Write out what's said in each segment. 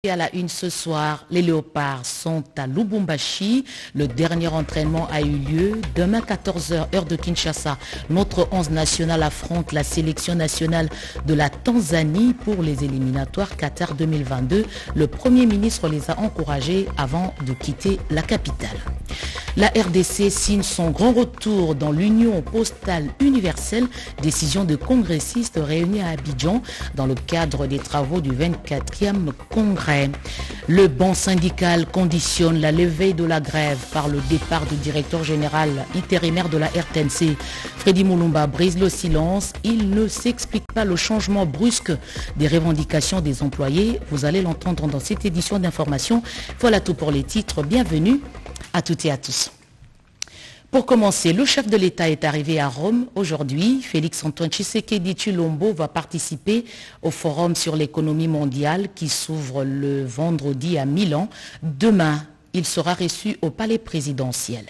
Et à la une ce soir, les Léopards sont à Lubumbashi. Le dernier entraînement a eu lieu. Demain 14h, heure de Kinshasa, notre 11 national affronte la sélection nationale de la Tanzanie pour les éliminatoires Qatar 2022. Le Premier ministre les a encouragés avant de quitter la capitale. La RDC signe son grand retour dans l'Union postale universelle, décision de congressistes réunis à Abidjan dans le cadre des travaux du 24e congrès. Le banc syndical conditionne la levée de la grève par le départ du directeur général intérimaire de la RTNC. Freddy Moulumba brise le silence. Il ne s'explique pas le changement brusque des revendications des employés. Vous allez l'entendre dans cette édition d'information. Voilà tout pour les titres. Bienvenue à toutes et à tous. Pour commencer, le chef de l'État est arrivé à Rome aujourd'hui. Félix-Antoine Tshisekedi Tshilombo va participer au forum sur l'économie mondiale qui s'ouvre le vendredi à Milan. Demain, il sera reçu au palais présidentiel.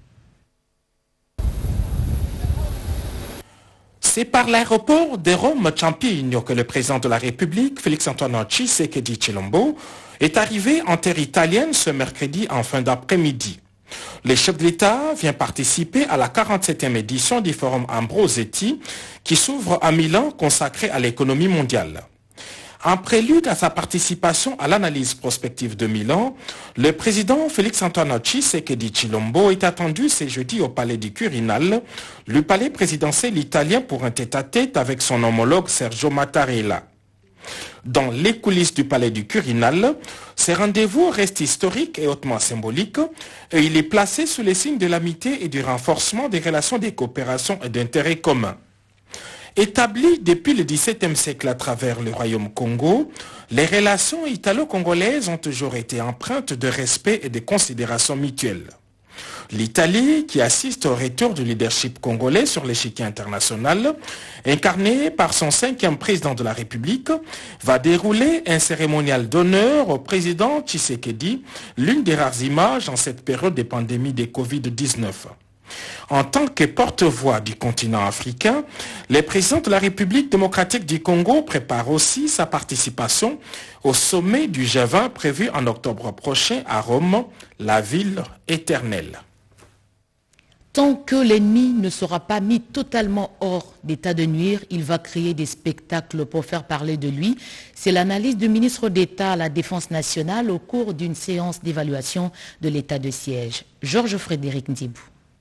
C'est par l'aéroport de Rome-Ciampino que le président de la République, Félix-Antoine Tshisekedi Tshilombo, est arrivé en terre italienne ce mercredi en fin d'après-midi. Le chef de l'État vient participer à la 47e édition du Forum Ambrosetti qui s'ouvre à Milan consacré à l'économie mondiale. En prélude à sa participation à l'analyse prospective de Milan, le président Félix-Antoine Tshisekedi Tshilombo est attendu ce jeudi au palais du Quirinal, le palais présidentiel italien pour un tête-à-tête avec son homologue Sergio Mattarella. Dans les coulisses du palais du Quirinal, ce rendez-vous reste historique et hautement symbolique et il est placé sous les signes de l'amitié et du renforcement des relations de coopération et d'intérêts communs. Établies depuis le XVIIe siècle à travers le royaume Congo, les relations italo-congolaises ont toujours été empreintes de respect et de considération mutuelle. L'Italie, qui assiste au retour du leadership congolais sur l'échiquier international, incarné par son 5e président de la République, va dérouler un cérémonial d'honneur au président Tshisekedi, l'une des rares images en cette période de pandémie de Covid-19. En tant que porte-voix du continent africain, le président de la République démocratique du Congo prépare aussi sa participation au sommet du G20 prévu en octobre prochain à Rome, la ville éternelle. Tant que l'ennemi ne sera pas mis totalement hors d'état de nuire, il va créer des spectacles pour faire parler de lui. C'est l'analyse du ministre d'État à la Défense nationale au cours d'une séance d'évaluation de l'état de siège. Georges Frédéric Ndibou.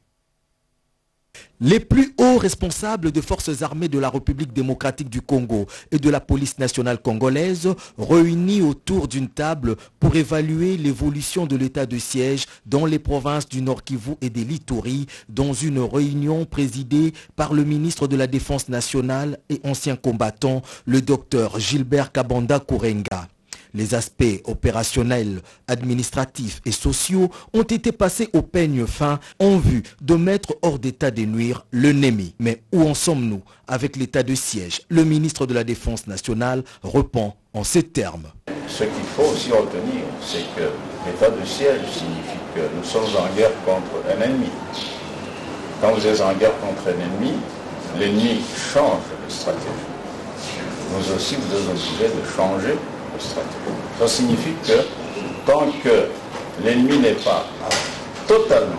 Les plus hauts responsables des forces armées de la République démocratique du Congo et de la police nationale congolaise réunis autour d'une table pour évaluer l'évolution de l'état de siège dans les provinces du Nord Kivu et de l'Ituri dans une réunion présidée par le ministre de la Défense nationale et ancien combattant, le docteur Gilbert Kabanda Kourenga. Les aspects opérationnels, administratifs et sociaux ont été passés au peigne fin en vue de mettre hors d'état de nuire l'ennemi. Mais où en sommes-nous avec l'état de siège? Le ministre de la Défense nationale répond en ces termes. Ce qu'il faut aussi retenir, c'est que l'état de siège signifie que nous sommes en guerre contre un ennemi. Quand vous êtes en guerre contre un ennemi, l'ennemi change de stratégie. Nous aussi, vous êtes obligés de changer. Ça signifie que tant que l'ennemi n'est pas totalement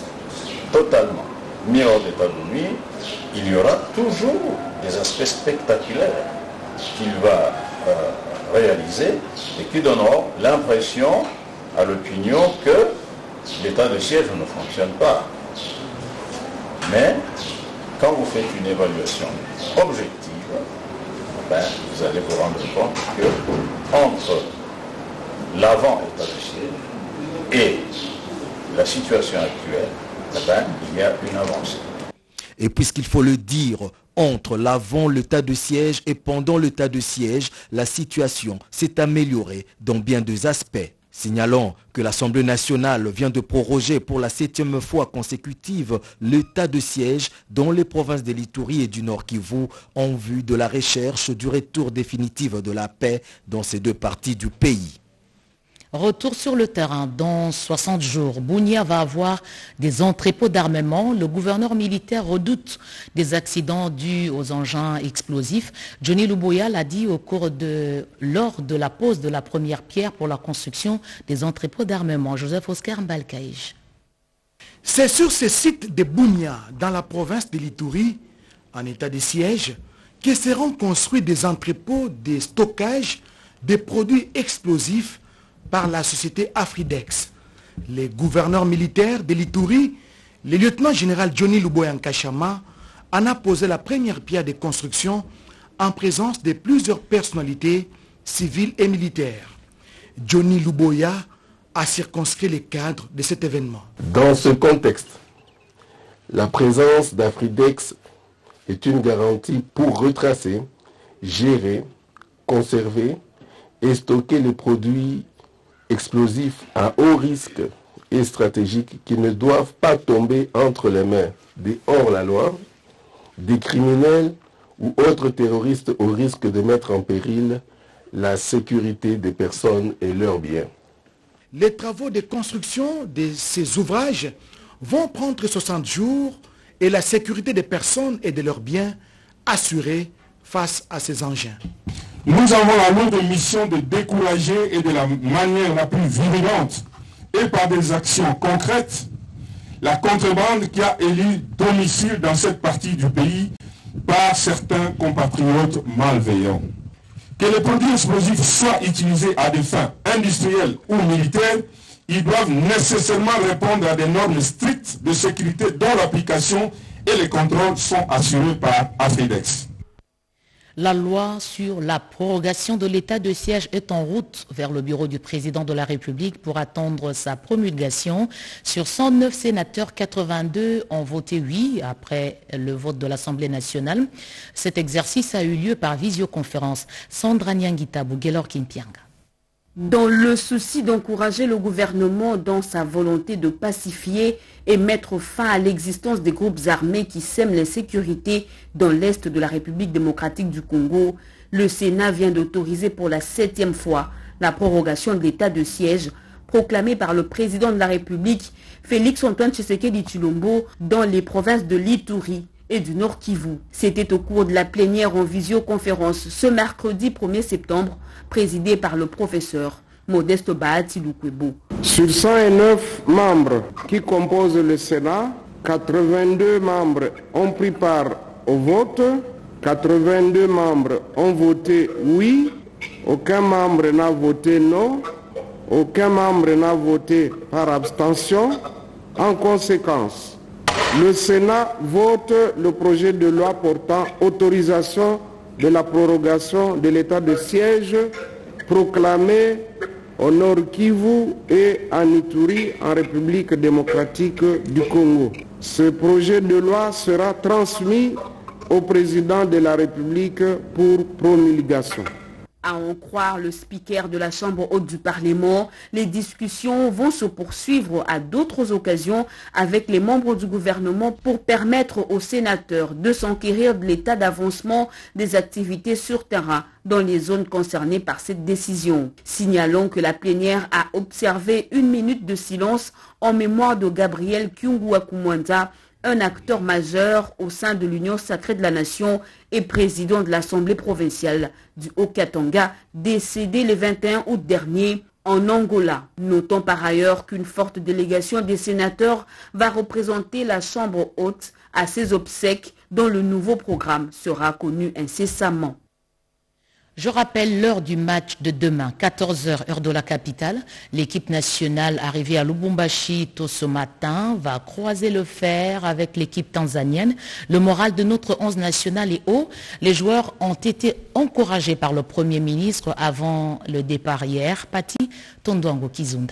mis hors d'état de nuire, il y aura toujours des aspects spectaculaires qu'il va réaliser et qui donneront l'impression à l'opinion que l'état de siège ne fonctionne pas. Mais quand vous faites une évaluation objective, vous allez vous rendre compte que entre l'avant-état de siège et la situation actuelle, il y a une avancée. Et puisqu'il faut le dire, entre l'avant l'état de siège et pendant l'état de siège, la situation s'est améliorée dans bien des aspects. Signalons que l'Assemblée nationale vient de proroger pour la 7e fois consécutive l'état de siège dans les provinces de l'Ituri et du Nord Kivu en vue de la recherche du retour définitif de la paix dans ces deux parties du pays. Retour sur le terrain. Dans 60 jours, Bunia va avoir des entrepôts d'armement. Le gouverneur militaire redoute des accidents dus aux engins explosifs. Johnny Luboya l'a dit lors de la pose de la première pierre pour la construction des entrepôts d'armement. Joseph Oscar Mbalkaïj. C'est sur ce site de Bunia, dans la province de l'Ituri, en état de siège, que seront construits des entrepôts de stockage des produits explosifs par la société Afridex. Le gouverneur militaire de l'Ituri, le lieutenant-général Johnny Luboya Nkashama, en a posé la première pierre de construction en présence de plusieurs personnalités civiles et militaires. Johnny Luboya a circonscrit le cadre de cet événement. Dans ce contexte, la présence d'Afridex est une garantie pour retracer, gérer, conserver et stocker les produits explosifs à haut risque et stratégiques qui ne doivent pas tomber entre les mains des hors-la-loi, des criminels ou autres terroristes au risque de mettre en péril la sécurité des personnes et leurs biens. Les travaux de construction de ces ouvrages vont prendre 60 jours et la sécurité des personnes et de leurs biens assurée face à ces engins. Nous avons la lourde mission de décourager et de la manière la plus virulente et par des actions concrètes la contrebande qui a élu domicile dans cette partie du pays par certains compatriotes malveillants. Que les produits explosifs soient utilisés à des fins industrielles ou militaires, ils doivent nécessairement répondre à des normes strictes de sécurité dont l'application et les contrôles sont assurés par Afridex. La loi sur la prorogation de l'état de siège est en route vers le bureau du président de la République pour attendre sa promulgation. Sur 109 sénateurs, 82 ont voté oui après le vote de l'Assemblée nationale. Cet exercice a eu lieu par visioconférence. Sandra Nyangita Bouguelor Kimpianga. Dans le souci d'encourager le gouvernement dans sa volonté de pacifier et mettre fin à l'existence des groupes armés qui sèment l'insécurité dans l'Est de la République démocratique du Congo, le Sénat vient d'autoriser pour la 7e fois la prorogation de l'état de siège proclamé par le président de la République, Félix-Antoine Tshisekedi Tshilombo, dans les provinces de l'Ituri et du Nord Kivu. C'était au cours de la plénière en visioconférence ce mercredi 1er septembre, présidée par le professeur Modeste Bahati Lukwebo. Sur 109 membres qui composent le Sénat, 82 membres ont pris part au vote, 82 membres ont voté oui, aucun membre n'a voté non, aucun membre n'a voté par abstention. En conséquence, le Sénat vote le projet de loi portant autorisation de la prorogation de l'état de siège proclamé au Nord Kivu et en Ituri en République démocratique du Congo. Ce projet de loi sera transmis au président de la République pour promulgation. À en croire le speaker de la Chambre haute du Parlement, les discussions vont se poursuivre à d'autres occasions avec les membres du gouvernement pour permettre aux sénateurs de s'enquérir de l'état d'avancement des activités sur terrain dans les zones concernées par cette décision. Signalons que la plénière a observé 1 minute de silence en mémoire de Gabriel Kyungu-Akumwanda, un acteur majeur au sein de l'Union sacrée de la Nation et président de l'Assemblée provinciale du Haut-Katanga, décédé le 21 août dernier en Angola. Notons par ailleurs qu'une forte délégation des sénateurs va représenter la Chambre haute à ses obsèques dont le nouveau programme sera connu incessamment. Je rappelle l'heure du match de demain, 14h, heure de la capitale. L'équipe nationale arrivée à Lubumbashi tôt ce matin va croiser le fer avec l'équipe tanzanienne. Le moral de notre 11 national est haut. Les joueurs ont été encouragés par le Premier ministre avant le départ hier. Pati Tondwango Kizunda.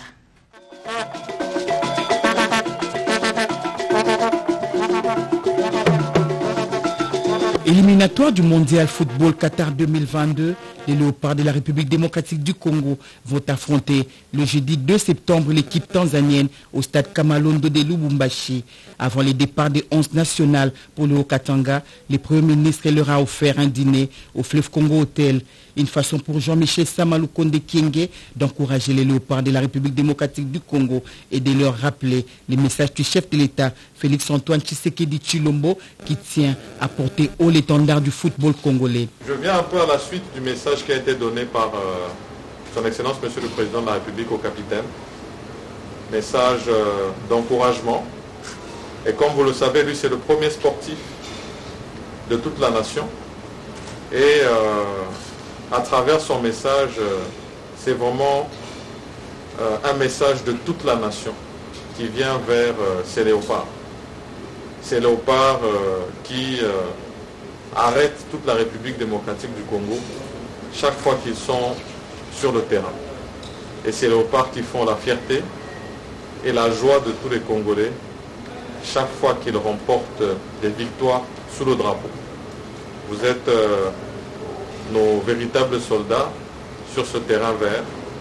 Éliminatoire du Mondial Football Qatar 2022, les Léopards de la République démocratique du Congo vont affronter le jeudi 2 septembre l'équipe tanzanienne au stade Kamalondo de Lubumbashi. Avant les départs des 11 nationales pour le Haut-Katanga, le Premier ministre leur a offert un dîner au Fleuve Congo Hotel. Une façon pour Jean-Michel Samalou Konde Kienge d'encourager les léopards de la République démocratique du Congo et de leur rappeler les messages du chef de l'État, Félix-Antoine Tshisekedi Tshilombo, qui tient à porter haut l'étendard du football congolais. Je viens un peu à la suite du message qui a été donné par son Excellence Monsieur le Président de la République au capitaine. Message d'encouragement. Et comme vous le savez, lui c'est le premier sportif de toute la nation. Et à travers son message, c'est vraiment un message de toute la nation qui vient vers ces léopards. Ces léopards qui arrêtent toute la République démocratique du Congo chaque fois qu'ils sont sur le terrain. Et ces léopards qui font la fierté et la joie de tous les Congolais chaque fois qu'ils remportent des victoires sous le drapeau. Vous êtes nos véritables soldats sur ce terrain vert.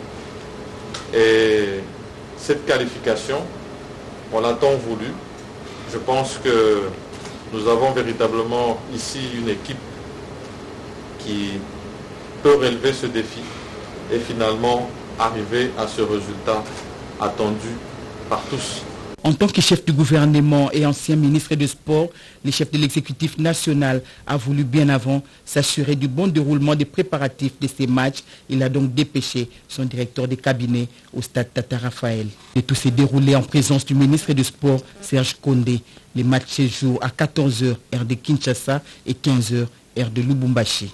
Et cette qualification, on l'a tant voulu. Je pense que nous avons véritablement ici une équipe qui peut relever ce défi et finalement arriver à ce résultat attendu par tous. En tant que chef du gouvernement et ancien ministre des Sports, le chef de l'exécutif national a voulu bien avant s'assurer du bon déroulement des préparatifs de ces matchs. Il a donc dépêché son directeur de cabinet au stade Tata Raphaël. Et tout s'est déroulé en présence du ministre des Sports, Serge Kondé. Les matchs se jouent à 14h, heure de Kinshasa, et 15h, heure de Lubumbashi.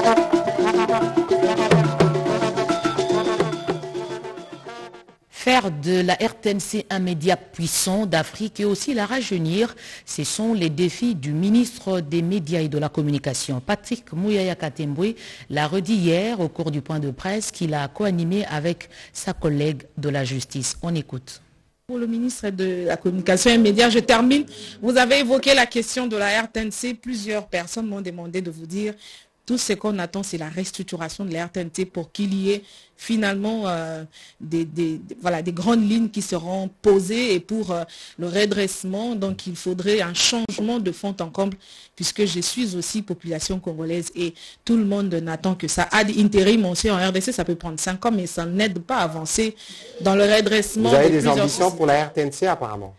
Faire de la RTNC un média puissant d'Afrique et aussi la rajeunir, ce sont les défis du ministre des Médias et de la Communication. Patrick Mouyaya Katembwe l'a redit hier au cours du point de presse qu'il a co-animé avec sa collègue de la Justice. On écoute. Pour le ministre de la Communication et Médias, je termine. Vous avez évoqué la question de la RTNC. Plusieurs personnes m'ont demandé de vous dire tout ce qu'on attend, c'est la restructuration de la RTNC pour qu'il y ait finalement des grandes lignes qui seront posées et pour le redressement. Donc il faudrait un changement de fond en comble puisque je suis aussi population congolaise et tout le monde n'attend que ça. Ad interim aussi en RDC, ça peut prendre 5 ans, mais ça n'aide pas à avancer dans le redressement. Vous avez des ambitions pour la RTNC apparemment.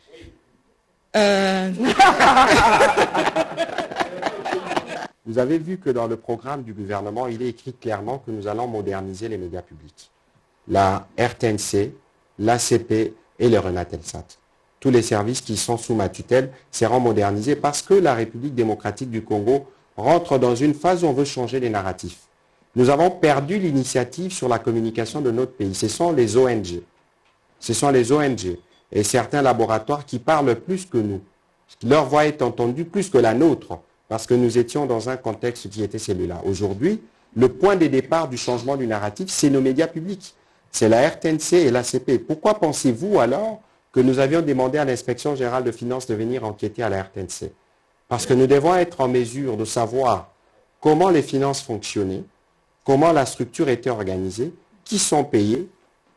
Vous avez vu que dans le programme du gouvernement, il est écrit clairement que nous allons moderniser les médias publics. La RTNC, l'ACP et le Renatelsat. Tous les services qui sont sous ma tutelle seront modernisés parce que la République démocratique du Congo rentre dans une phase où on veut changer les narratifs. Nous avons perdu l'initiative sur la communication de notre pays. Ce sont les ONG. Ce sont les ONG et certains laboratoires qui parlent plus que nous. Leur voix est entendue plus que la nôtre. Parce que nous étions dans un contexte qui était celui-là. Aujourd'hui, le point de départ du changement du narratif, c'est nos médias publics. C'est la RTNC et l'ACP. Pourquoi pensez-vous alors que nous avions demandé à l'Inspection générale de finances de venir enquêter à la RTNC? Parce que nous devons être en mesure de savoir comment les finances fonctionnaient, comment la structure était organisée, qui sont payés.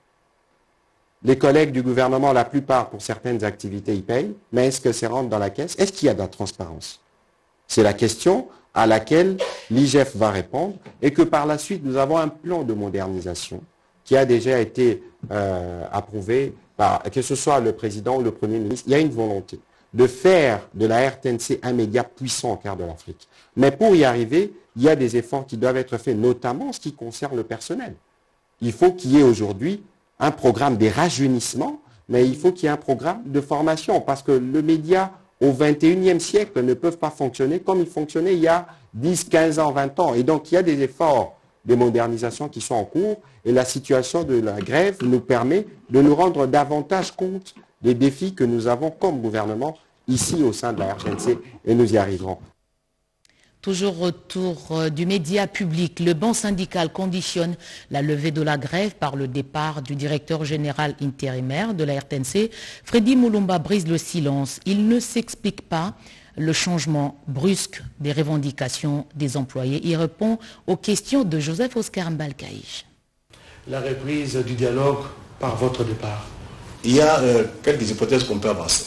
Les collègues du gouvernement, la plupart, pour certaines activités, ils payent. Mais est-ce que ça rentre dans la caisse? Est-ce qu'il y a de la transparence? C'est la question à laquelle l'IGF va répondre et que par la suite, nous avons un plan de modernisation qui a déjà été approuvé par, que ce soit le président ou le Premier ministre. Il y a une volonté de faire de la RTNC un média puissant au cœur de l'Afrique. Mais pour y arriver, il y a des efforts qui doivent être faits, notamment en ce qui concerne le personnel. Il faut qu'il y ait aujourd'hui un programme de rajeunissement, mais il faut qu'il y ait un programme de formation parce que le média au XXIe siècle ne peuvent pas fonctionner comme ils fonctionnaient il y a 10, 15 ans, 20 ans. Et donc il y a des efforts de modernisation qui sont en cours et la situation de la grève nous permet de nous rendre davantage compte des défis que nous avons comme gouvernement ici au sein de la RTNC et nous y arriverons. Toujours autour du média public, le banc syndical conditionne la levée de la grève par le départ du directeur général intérimaire de la RTNC. Freddy Moulumba brise le silence. Il ne s'explique pas le changement brusque des revendications des employés. Il répond aux questions de Joseph Oscar Mbalkaïch. La reprise du dialogue par votre départ. Il y a quelques hypothèses qu'on peut avancer.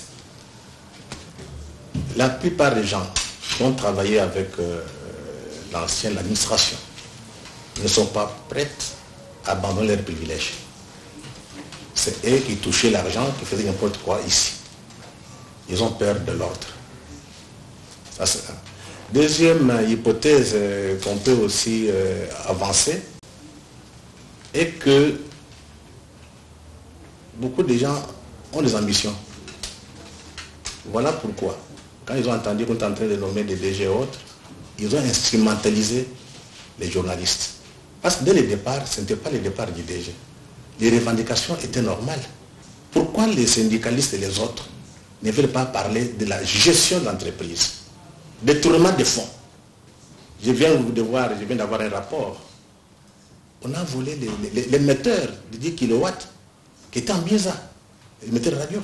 La plupart des gens ont travaillé avec l'administration ne sont pas prêtes à abandonner leurs privilèges. C'est eux qui touchaient l'argent, qui faisaient n'importe quoi ici. Ils ont peur de l'ordre. Ça, c'est ça. Deuxième hypothèse qu'on peut aussi avancer est que beaucoup de gens ont des ambitions. Voilà pourquoi, quand ils ont entendu qu'on est en train de nommer des DG et autres, ils ont instrumentalisé les journalistes. Parce que dès le départ, ce n'était pas le départ du DG. Les revendications étaient normales. Pourquoi les syndicalistes et les autres ne veulent pas parler de la gestion de l'entreprise, détournement des fonds? Je viens d'avoir un rapport. On a volé l'émetteur de 10 kW qui était en Biesa, l'émetteur radio.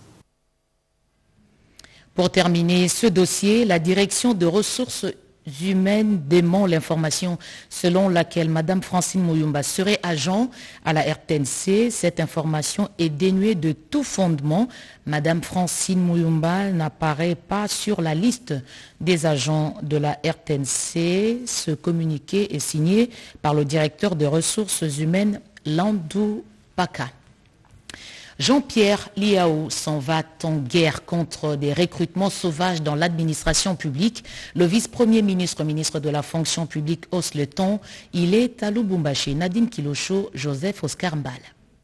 Pour terminer ce dossier, la direction de ressources humaines dément l'information selon laquelle Mme Francine Muyumba serait agent à la RTNC. Cette information est dénuée de tout fondement. Mme Francine Muyumba n'apparaît pas sur la liste des agents de la RTNC. Ce communiqué est signé par le directeur des ressources humaines, Landou Paka. Jean-Pierre Liaou s'en va en guerre contre des recrutements sauvages dans l'administration publique. Le vice-premier ministre, ministre de la fonction publique, hausse le ton. Il est à Lubumbashi. Nadine Kilocho, Joseph Oscar Mbal.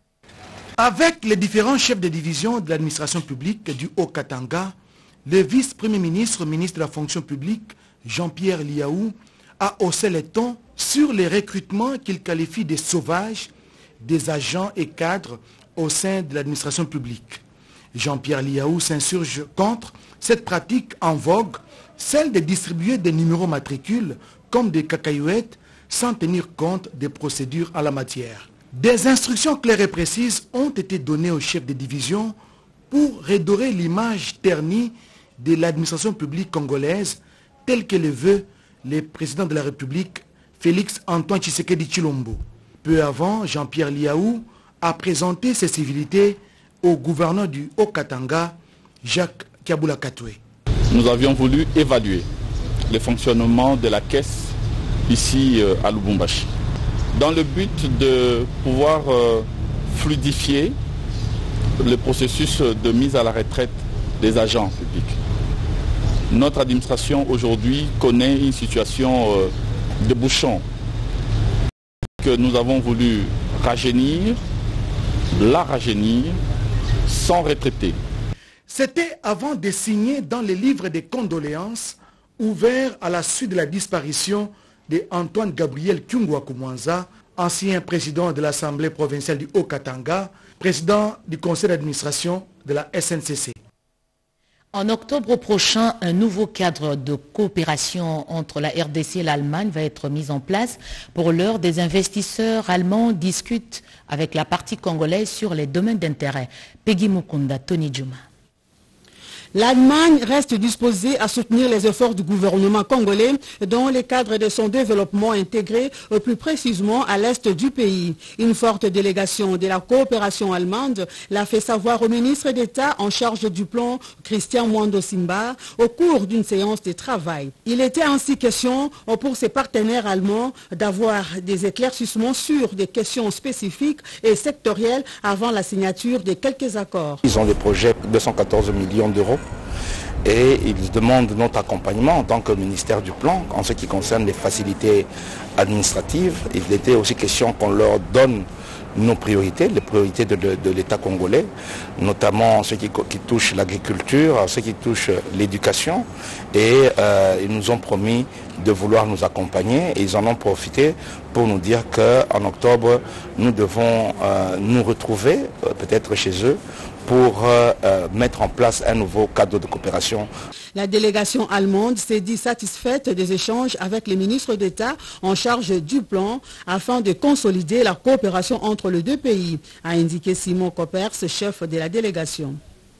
Avec les différents chefs de division de l'administration publique du Haut-Katanga, le vice-premier ministre, ministre de la fonction publique, Jean-Pierre Liaou, a haussé le ton sur les recrutements qu'il qualifie de sauvages des agents et cadres au sein de l'administration publique. Jean-Pierre Liaou s'insurge contre cette pratique en vogue, celle de distribuer des numéros matricules comme des cacahuètes sans tenir compte des procédures en la matière. Des instructions claires et précises ont été données aux chefs de division pour redorer l'image ternie de l'administration publique congolaise telle que le veut le président de la République, Félix Antoine Tshisekedi Tshilombo. Peu avant, Jean-Pierre Liaou a présenté ses civilités au gouverneur du Haut-Katanga, Jacques Kiabula Katwe. Nous avions voulu évaluer le fonctionnement de la caisse ici à Lubumbashi, dans le but de pouvoir fluidifier le processus de mise à la retraite des agents publics. Notre administration aujourd'hui connaît une situation de bouchon que nous avons voulu rajeunir, la rajeunir sans retraiter. C'était avant de signer dans les livres de condoléances ouverts à la suite de la disparition de Antoine Gabriel Kyungwa Kumwanza, ancien président de l'Assemblée provinciale du Haut-Katanga, président du conseil d'administration de la SNCC. En octobre prochain, un nouveau cadre de coopération entre la RDC et l'Allemagne va être mis en place. Pour l'heure, des investisseurs allemands discutent avec la partie congolaise sur les domaines d'intérêt. Peggy Mukunda, Tony Djuma. L'Allemagne reste disposée à soutenir les efforts du gouvernement congolais dans le cadre de son développement intégré, plus précisément à l'est du pays. Une forte délégation de la coopération allemande l'a fait savoir au ministre d'État en charge du plan, Christian Mwando Simba, au cours d'une séance de travail. Il était ainsi question pour ses partenaires allemands d'avoir des éclaircissements sur des questions spécifiques et sectorielles avant la signature de quelques accords. Ils ont des projets de 214 millions d'euros. Et ils demandent notre accompagnement en tant que ministère du Plan en ce qui concerne les facilités administratives. Il était aussi question qu'on leur donne nos priorités, les priorités de l'État congolais, notamment ce qui touche l'agriculture, ce qui touche l'éducation. Et ils nous ont promis de vouloir nous accompagner et ils en ont profité pour nous dire qu'en octobre, nous devons nous retrouver peut-être chez eux pour mettre en place un nouveau cadre de coopération. La délégation allemande s'est dit satisfaite des échanges avec les ministres d'État en charge du plan afin de consolider la coopération entre les deux pays, a indiqué Simon Koppers, chef de la délégation.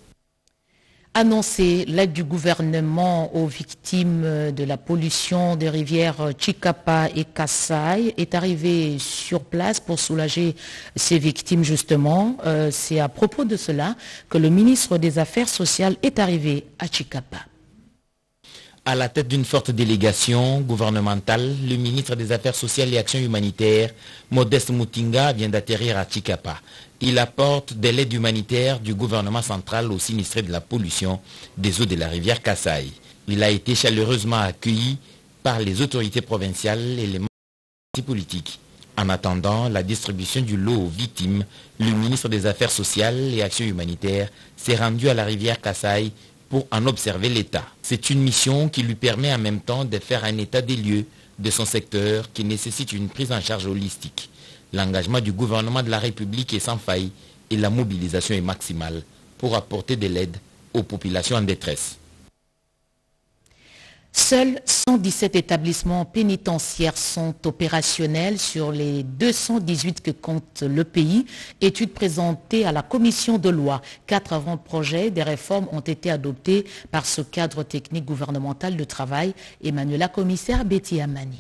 Annoncer l'aide du gouvernement aux victimes de la pollution des rivières Chikapa et Kasai est arrivé sur place pour soulager ces victimes justement. C'est à propos de cela que le ministre des Affaires sociales est arrivé à Chikapa. À la tête d'une forte délégation gouvernementale, le ministre des Affaires sociales et Actions humanitaires, Modeste Mutinga, vient d'atterrir à Chikapa. Il apporte de l'aide humanitaire du gouvernement central aux sinistrés de la pollution des eaux de la rivière Kasaï. Il a été chaleureusement accueilli par les autorités provinciales et les partis politiques. En attendant la distribution du lot aux victimes, le ministre des Affaires sociales et Actions humanitaires s'est rendu à la rivière Kasaï pour en observer l'état. C'est une mission qui lui permet en même temps de faire un état des lieux de son secteur qui nécessite une prise en charge holistique. L'engagement du gouvernement de la République est sans faille et la mobilisation est maximale pour apporter de l'aide aux populations en détresse. Seuls 117 établissements pénitentiaires sont opérationnels sur les 218 que compte le pays. Étude présentée à la commission de loi. 4 avant-projets des réformes ont été adoptés par ce cadre technique gouvernemental de travail. Emmanuela Commissaire Betty Amani.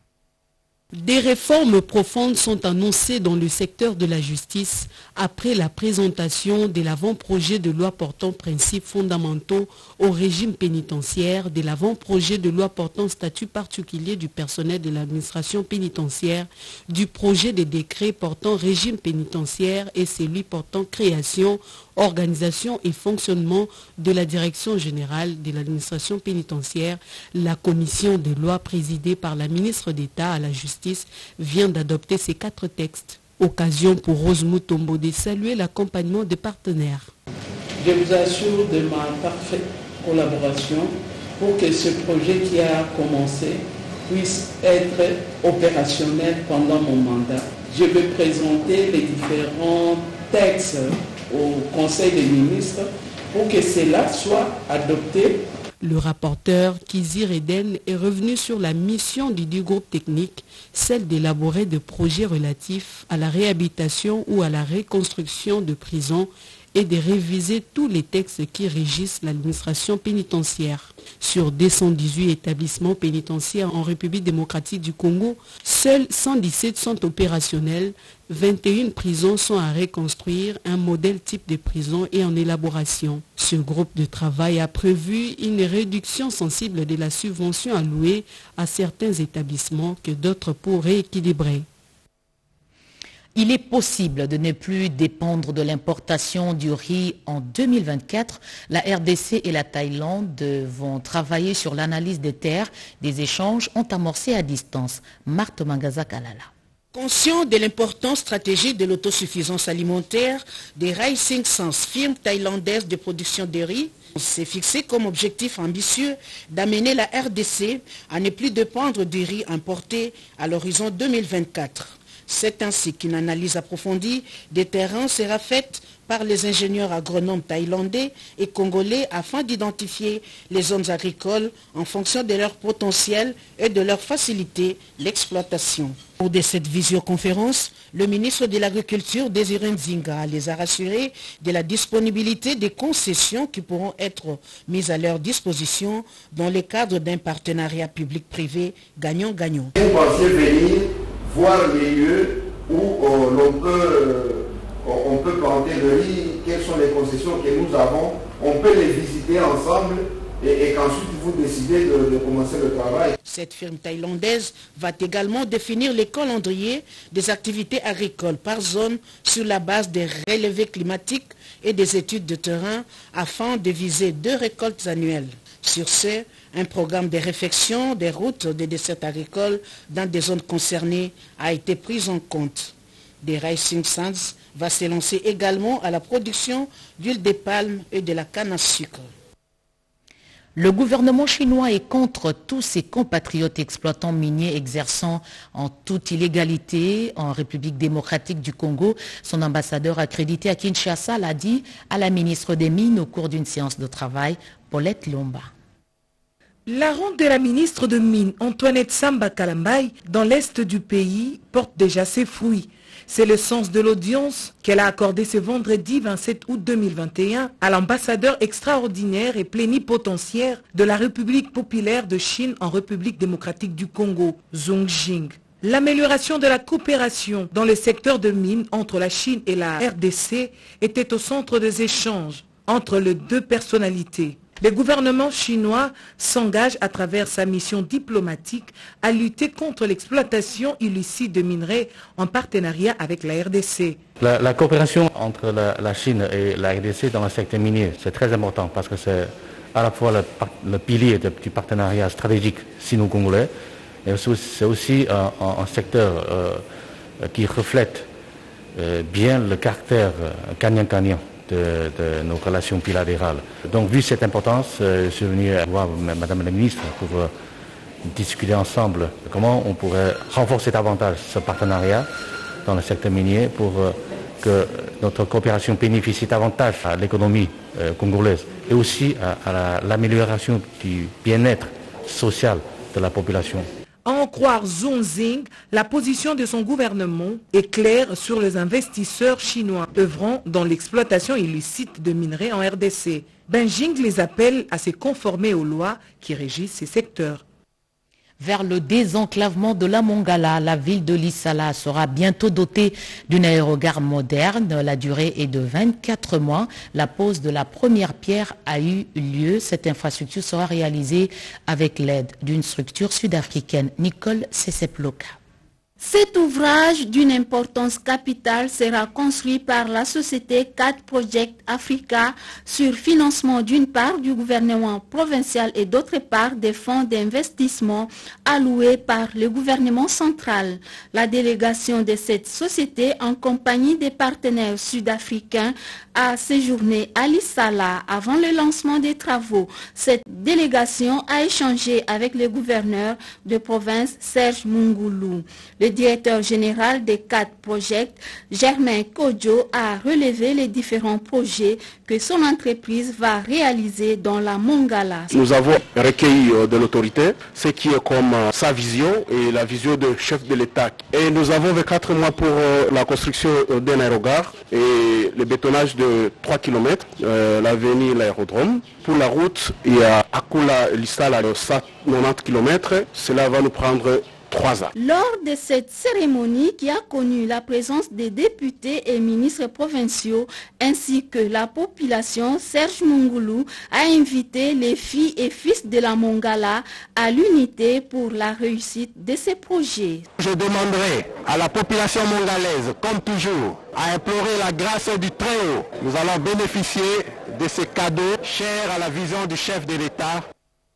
Des réformes profondes sont annoncées dans le secteur de la justice après la présentation de l'avant-projet de loi portant principes fondamentaux au régime pénitentiaire, de l'avant-projet de loi portant statut particulier du personnel de l'administration pénitentiaire, du projet de décret portant régime pénitentiaire et celui portant création, organisation et fonctionnement de la direction générale de l'administration pénitentiaire. La commission des lois présidée par la ministre d'État à la justice vient d'adopter ces 4 textes. Occasion pour Rose Mutombo de saluer l'accompagnement des partenaires. Je vous assure de ma parfaite collaboration pour que ce projet qui a commencé puisse être opérationnel pendant mon mandat. Je vais présenter les différents textes au Conseil des ministres pour que cela soit adopté. Le rapporteur Kizir Eden est revenu sur la mission du groupe technique, celle d'élaborer des projets relatifs à la réhabilitation ou à la reconstruction de prisons et de réviser tous les textes qui régissent l'administration pénitentiaire. Sur 218 établissements pénitentiaires en République démocratique du Congo, seuls 117 sont opérationnels, 21 prisons sont à reconstruire, un modèle type de prison est en élaboration. Ce groupe de travail a prévu une réduction sensible de la subvention allouée à certains établissements que d'autres pour rééquilibrer. Il est possible de ne plus dépendre de l'importation du riz en 2024. La RDC et la Thaïlande vont travailler sur l'analyse des terres. Des échanges ont amorcé à distance. Marthe Mangaza Kalala. Conscient de l'importance stratégique de l'autosuffisance alimentaire, des Rising Sans, firme thaïlandaise de production de riz, s'est fixé comme objectif ambitieux d'amener la RDC à ne plus dépendre du riz importé à l'horizon 2024. C'est ainsi qu'une analyse approfondie des terrains sera faite par les ingénieurs agronomes thaïlandais et congolais afin d'identifier les zones agricoles en fonction de leur potentiel et de leur faciliter l'exploitation. Au cours de cette visioconférence, le ministre de l'Agriculture, Désiré Nzinga, les a rassurés de la disponibilité des concessions qui pourront être mises à leur disposition dans le cadre d'un partenariat public-privé gagnant-gagnant. Voir les lieux où on peut planter le riz, quelles sont les concessions que nous avons, on peut les visiter ensemble et qu'ensuite vous décidez de commencer le travail. Cette firme thaïlandaise va également définir les calendriers des activités agricoles par zone sur la base des relevés climatiques et des études de terrain afin de viser 2 récoltes annuelles. Sur ce, un programme de réfection des routes des dessertes agricoles dans des zones concernées a été pris en compte. Des Rising Sands va se lancer également à la production d'huile de palme et de la canne à sucre. Le gouvernement chinois est contre tous ses compatriotes exploitants miniers exerçant en toute illégalité en République démocratique du Congo. Son ambassadeur accrédité à Kinshasa l'a dit à la ministre des Mines au cours d'une séance de travail, Paulette Lomba. La ronde de la ministre de Mines, Antoinette Samba Kalambay, dans l'est du pays, porte déjà ses fruits. C'est le sens de l'audience qu'elle a accordée ce vendredi 27 août 2021 à l'ambassadeur extraordinaire et plénipotentiaire de la République populaire de Chine en République démocratique du Congo, Zhong Jing. L'amélioration de la coopération dans le secteur de mines entre la Chine et la RDC était au centre des échanges entre les 2 personnalités. Le gouvernement chinois s'engage à travers sa mission diplomatique à lutter contre l'exploitation illicite de minerais en partenariat avec la RDC. La coopération entre la Chine et la RDC dans le secteur minier, c'est très important parce que c'est à la fois le pilier du partenariat stratégique sino-congolais, et c'est aussi un secteur qui reflète bien le caractère gagnant-gagnant de nos relations bilatérales. Donc, vu cette importance, je suis venu voir Madame la Ministre pour discuter ensemble comment on pourrait renforcer davantage ce partenariat dans le secteur minier pour que notre coopération bénéficie davantage à l'économie congolaise et aussi à l'amélioration du bien-être social de la population. À en croire Zhong Zing, la position de son gouvernement est claire sur les investisseurs chinois œuvrant dans l'exploitation illicite de minerais en RDC. Beijing les appelle à se conformer aux lois qui régissent ces secteurs. Vers le désenclavement de la Mongala, la ville de Lissala sera bientôt dotée d'une aérogare moderne. La durée est de 24 mois. La pose de la première pierre a eu lieu. Cette infrastructure sera réalisée avec l'aide d'une structure sud-africaine. Nicole Seseploka. Cet ouvrage d'une importance capitale sera construit par la société 4 Project Africa sur financement d'une part du gouvernement provincial et d'autre part des fonds d'investissement alloués par le gouvernement central. La délégation de cette société en compagnie des partenaires sud-africains a séjourné à Lissala avant le lancement des travaux. Cette délégation a échangé avec le gouverneur de province Serge Mungoulou. Le directeur général des 4 projets, Germain Kodjo, a relevé les différents projets que son entreprise va réaliser dans la Mongala. Nous avons recueilli de l'autorité ce qui est comme sa vision et la vision du chef de l'État. Et nous avons 24 mois pour la construction d'un aérogare et le bétonnage de 3 km, l'avenir l'aérodrome. Pour la route, il y a Akula-Lissala, 190 km. Cela va nous prendre 3 ans. Lors de cette cérémonie qui a connu la présence des députés et ministres provinciaux ainsi que la population, Serge Mungoulou a invité les filles et fils de la Mongala à l'unité pour la réussite de ces projets. Je demanderai à la population mongalaise, comme toujours, à implorer la grâce du Très-Haut. Nous allons bénéficier de ces cadeaux chers à la vision du chef de l'État.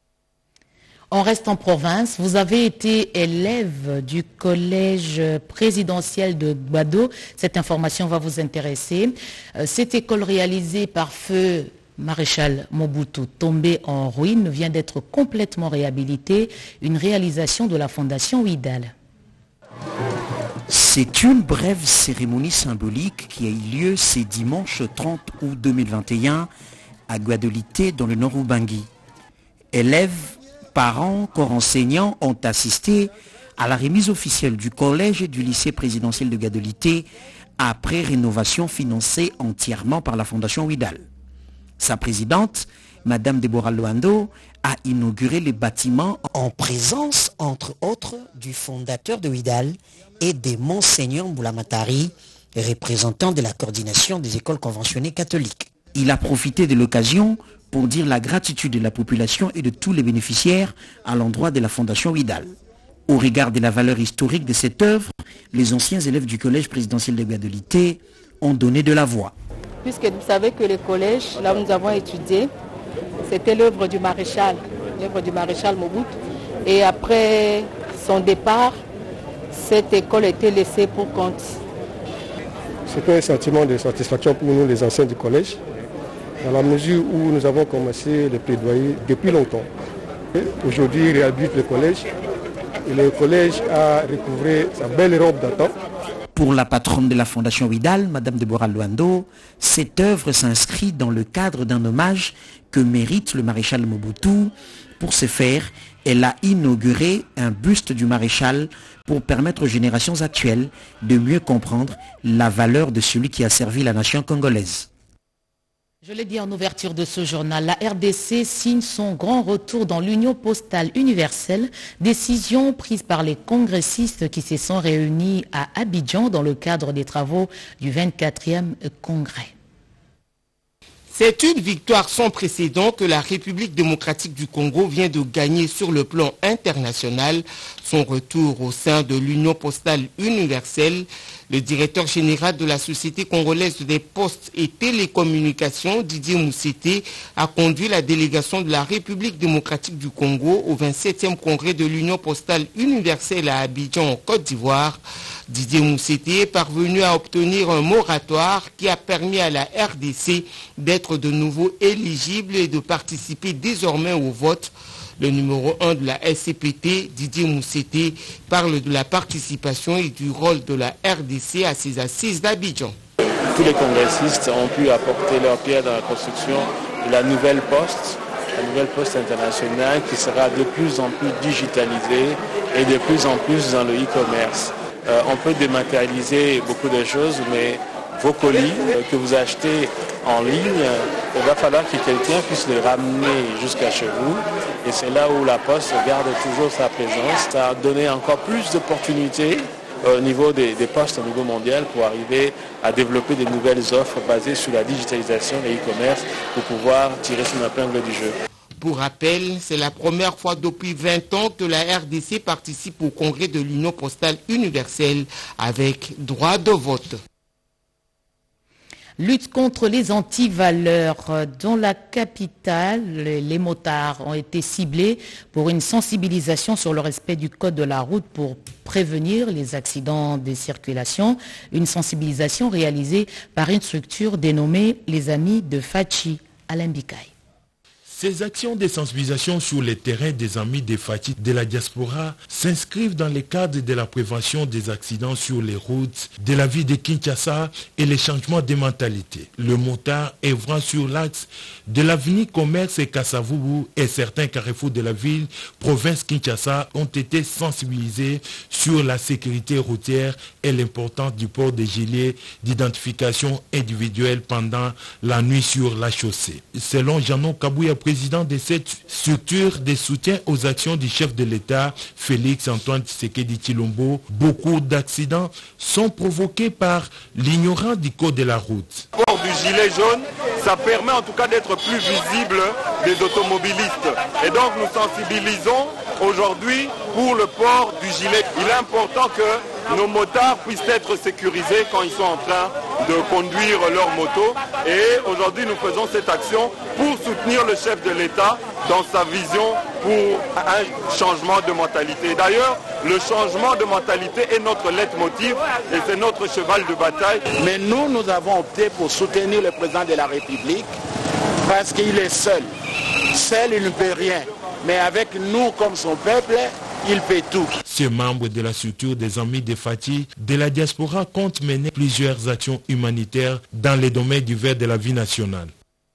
On reste en province. Vous avez été élève du collège présidentiel de Gbado. Cette information va vous intéresser. Cette école réalisée par feu Maréchal Mobutu, tombée en ruine, vient d'être complètement réhabilitée. Une réalisation de la Fondation Ouidal. C'est une brève cérémonie symbolique qui a eu lieu ce dimanche 30 août 2021 à Guadolité dans le nord Ubangui. Élèves, parents, corps enseignants ont assisté à la remise officielle du collège et du lycée présidentiel de Guadolité après rénovation financée entièrement par la Fondation Ouidal. Sa présidente, Madame Deborah Luando, a inauguré les bâtiments en présence, entre autres, du fondateur de Ouidal et des Monseigneurs Mbulamatari, représentant de la coordination des écoles conventionnées catholiques. Il a profité de l'occasion pour dire la gratitude de la population et de tous les bénéficiaires à l'endroit de la Fondation Ouidal. Au regard de la valeur historique de cette œuvre, les anciens élèves du collège présidentiel de Guadolité ont donné de la voix. Puisque vous savez que le collège, là où nous avons étudié, c'était l'œuvre du maréchal Mobutu. Et après son départ, cette école a été laissée pour compte. C'était un sentiment de satisfaction pour nous, les anciens du collège, dans la mesure où nous avons commencé le plaidoyer depuis longtemps. Aujourd'hui, il réhabilite le collège et le collège a recouvré sa belle robe d'antan. Pour la patronne de la Fondation Ouidal, Madame Deborah Luando, cette œuvre s'inscrit dans le cadre d'un hommage que mérite le maréchal Mobutu. Pour ce faire, elle a inauguré un buste du maréchal pour permettre aux générations actuelles de mieux comprendre la valeur de celui qui a servi la nation congolaise. Je l'ai dit en ouverture de ce journal, la RDC signe son grand retour dans l'Union postale universelle, décision prise par les congressistes qui se sont réunis à Abidjan dans le cadre des travaux du 24e congrès. C'est une victoire sans précédent que la République démocratique du Congo vient de gagner sur le plan international. Son retour au sein de l'Union postale universelle, le directeur général de la Société congolaise des postes et télécommunications, Didier Moussété, a conduit la délégation de la République démocratique du Congo au 27e congrès de l'Union postale universelle à Abidjan, en Côte d'Ivoire. Didier Moussété est parvenu à obtenir un moratoire qui a permis à la RDC d'être de nouveau éligible et de participer désormais au vote. Le numéro 1 de la SCPT, Didier Moussété, parle de la participation et du rôle de la RDC à ces assises d'Abidjan. Tous les congressistes ont pu apporter leur pierre dans la construction de la nouvelle poste internationale qui sera de plus en plus digitalisée et de plus en plus dans le e-commerce. On peut dématérialiser beaucoup de choses, mais vos colis que vous achetez en ligne, il va falloir que quelqu'un puisse les ramener jusqu'à chez vous. Et c'est là où la Poste garde toujours sa présence. Ça a donné encore plus d'opportunités au niveau des postes au niveau mondial pour arriver à développer de nouvelles offres basées sur la digitalisation et e-commerce pour pouvoir tirer son épingle du jeu. Pour rappel, c'est la première fois depuis 20 ans que la RDC participe au congrès de l'Union postale universelle avec droit de vote. Lutte contre les antivaleurs. Dans la capitale, les motards ont été ciblés pour une sensibilisation sur le respect du code de la route pour prévenir les accidents de circulation. Une sensibilisation réalisée par une structure dénommée les Amis de Fachi, Alain Bikaï. Ces actions de sensibilisation sur les terrains des Amis des Fachi de la diaspora s'inscrivent dans le cadre de la prévention des accidents sur les routes de la ville de Kinshasa et les changements de mentalité. Le motard œuvrant sur l'axe de l'avenue Commerce et Kassavubu et certains carrefours de la ville, province Kinshasa, ont été sensibilisés sur la sécurité routière et l'importance du port des gilets d'identification individuelle pendant la nuit sur la chaussée. Selon Janon Kabouya, président de cette structure de soutien aux actions du chef de l'État, Félix Antoine Tshisekedi Tshilombo, beaucoup d'accidents sont provoqués par l'ignorance du code de la route. Le port du gilet jaune, ça permet en tout cas d'être plus visible des automobilistes. Et donc nous sensibilisons aujourd'hui pour le port du gilet. Il est important que nos motards puissent être sécurisés quand ils sont en train de conduire leur moto. Et aujourd'hui, nous faisons cette action pour soutenir le chef de l'État dans sa vision pour un changement de mentalité. D'ailleurs, le changement de mentalité est notre leitmotiv et c'est notre cheval de bataille. Mais nous avons opté pour soutenir le président de la République parce qu'il est seul. Seul, il ne peut rien. Mais avec nous, comme son peuple, il fait tout. Ce membre de la structure des Amis de Fachi de la diaspora compte mener plusieurs actions humanitaires dans les domaines divers de la vie nationale.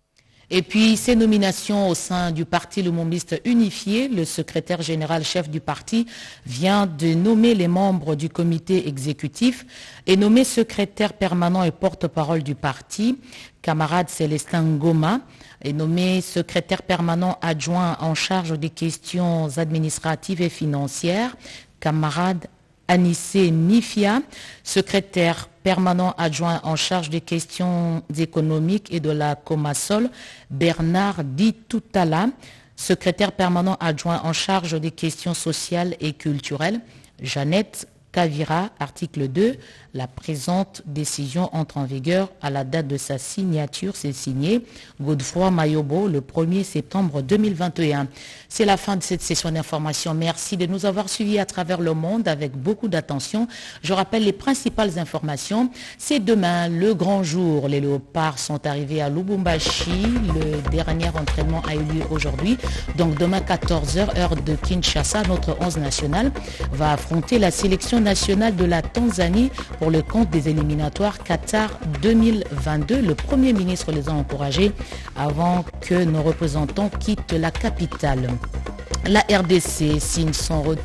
Et puis, ces nominations au sein du parti Lumumbaste unifié, le secrétaire général chef du parti vient de nommer les membres du comité exécutif et nommer secrétaire permanent et porte-parole du parti. Camarade Célestin Ngoma est nommé secrétaire permanent adjoint en charge des questions administratives et financières. Camarade Anissé Nifia, secrétaire permanent adjoint en charge des questions économiques et de la Comasol. Bernard Ditoutala, secrétaire permanent adjoint en charge des questions sociales et culturelles. Jeannette Kavira, article 2, la présente décision entre en vigueur à la date de sa signature. C'est signé Godefroy Mayobo le 1er septembre 2021. C'est la fin de cette session d'information. Merci de nous avoir suivis à travers le monde avec beaucoup d'attention. Je rappelle les principales informations. C'est demain le grand jour. Les léopards sont arrivés à Lubumbashi. Le dernier entraînement a eu lieu aujourd'hui. Donc demain 14h, heure de Kinshasa, notre 11 national va affronter la sélection nationale de la Tanzanie pour le compte des éliminatoires Qatar 2022. Le Premier ministre les a encouragés avant que nos représentants quittent la capitale. La RDC signe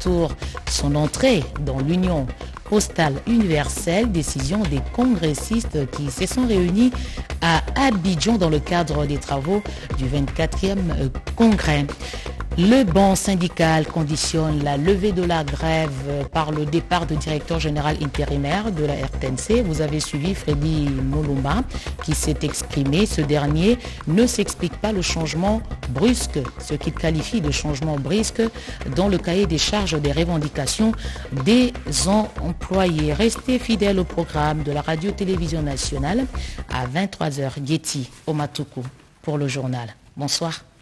son entrée dans l'Union postale universelle, décision des congressistes qui se sont réunis à Abidjan dans le cadre des travaux du 24e congrès. Le banc syndical conditionne la levée de la grève par le départ du directeur général intérimaire de la RTNC. Vous avez suivi Freddy Molumba qui s'est exprimé. Ce dernier ne s'explique pas le changement brusque, ce qu'il qualifie de changement brusque dans le cahier des charges des revendications des employés. Restez fidèles au programme de la radio-télévision nationale à 23h. Getty Omatuku pour le journal. Bonsoir.